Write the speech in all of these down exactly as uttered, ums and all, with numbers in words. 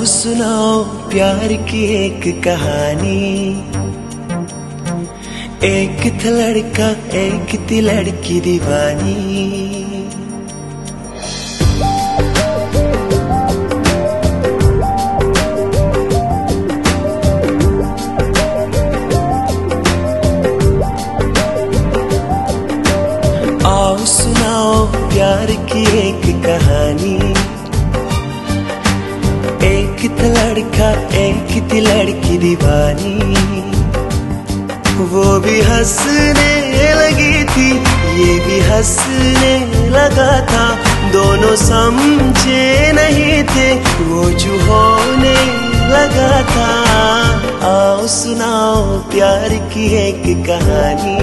आओ सुनाओ प्यार की एक कहानी। एक था लड़का एक थी लड़की दीवानी। आओ सुनाओ प्यार की एक कहानी। एक था लड़का एक थी लड़की दीवानी। वो भी हंसने लगी थी ये भी हंसने लगा था। दोनों समझे नहीं थे वो जो होने लगा था। आओ सुनाओ प्यार की एक कहानी।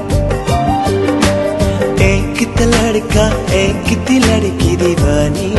एक था लड़का एक थी लड़की दीवानी।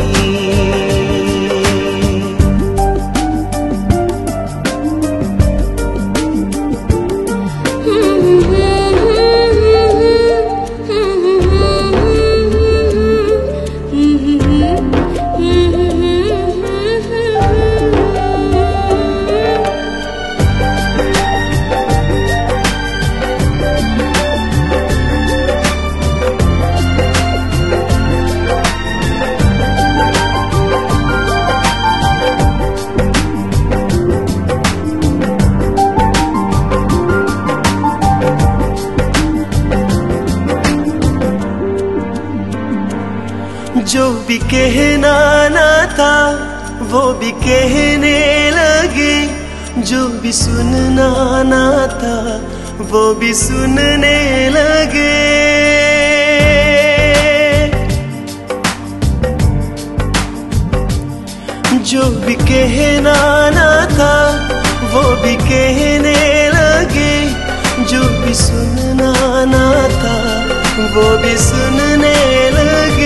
जो भी कहना ना था वो भी कहने लगे। जो भी सुनना ना था वो भी सुनने लगे। जो भी कहना ना था वो भी कहने लगे। जो भी सुनना ना था वो भी सुनने लगे।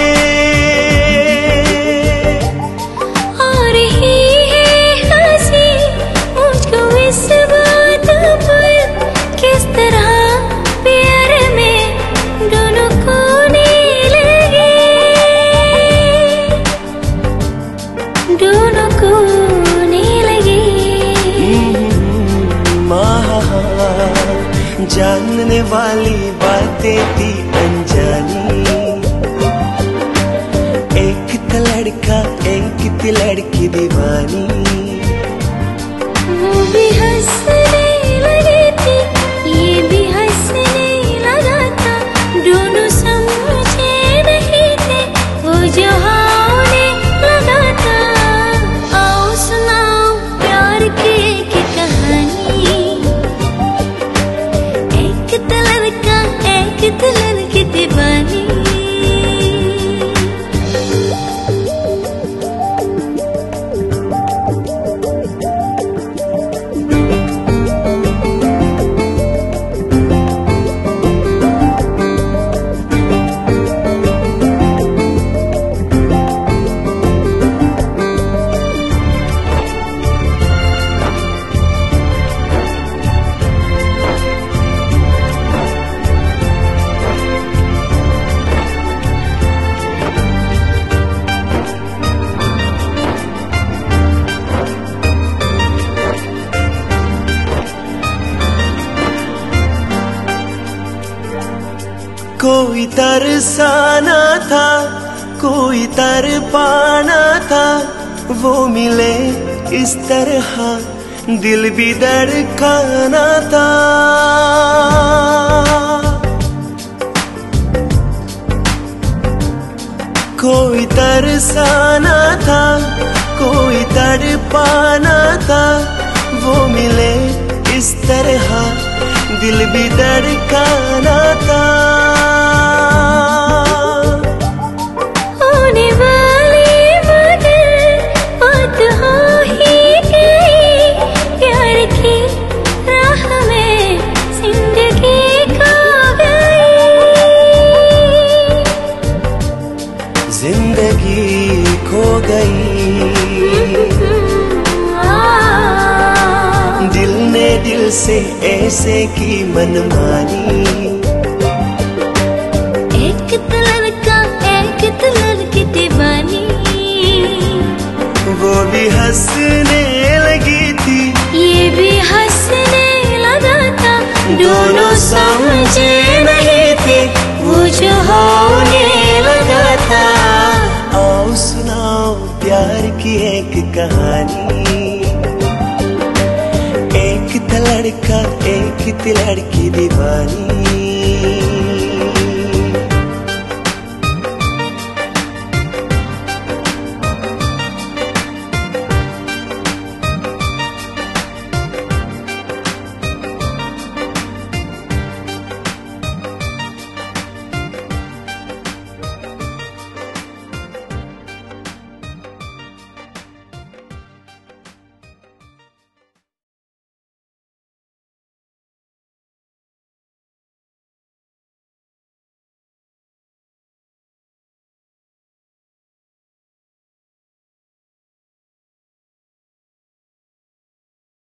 जानने वाली बातें थी अनजानी। एक था लड़का एक थी लड़की दीवानी। वो भी हंसने लगी थी ये भी हंसने लगा था। दोनों समझे नहीं थे वो जो होने लगा था। आओ सुनाओ प्यार की एक कहानी। एक था लड़का एक थी लड़की दीवानी। कोई तरसाना था कोई तर पाना था। वो मिले इस तरह दिल भी धड़काना था। कोई तरसाना था कोई तर पाना था। वो मिले इस तरह दिल भी धड़काना था। होने वाली बात बात हो ही गई। प्यार की राह में जिंदगी खो गई। जिंदगी खो गई। दिल ने दिल से ऐसे की मनमानी। एक था लड़का एक थी लड़की दीवानी। वो भी हंस कहानी। एक था लड़का एक थी लड़की दीवानी।